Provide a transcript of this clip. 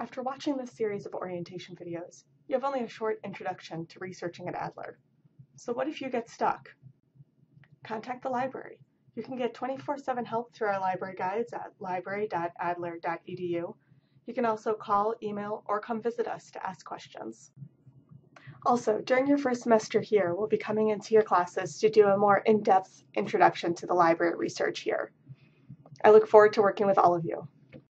After watching this series of orientation videos, you have only a short introduction to researching at Adler. So what if you get stuck? Contact the library. You can get 24/7 help through our library guides at library.adler.edu. You can also call, email, or come visit us to ask questions. Also, during your first semester here, we'll be coming into your classes to do a more in-depth introduction to the library research here. I look forward to working with all of you.